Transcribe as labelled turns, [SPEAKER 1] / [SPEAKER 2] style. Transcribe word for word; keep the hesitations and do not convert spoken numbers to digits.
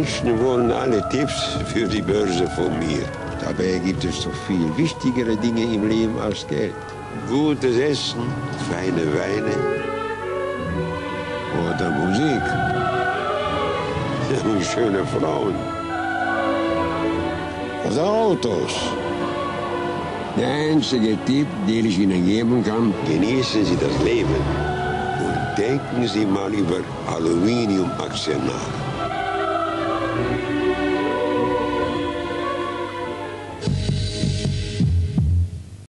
[SPEAKER 1] Menschen wollen alle Tipps für die Börse von mir. Dabei gibt es doch viel wichtigere Dinge im Leben als Geld. Gutes Essen, feine Weine oder Musik. Schöne Frauen. Oder Autos. Der einzige Tipp, den ich Ihnen geben kann: genießen Sie das Leben und denken Sie mal über Aluminiumaktien nach.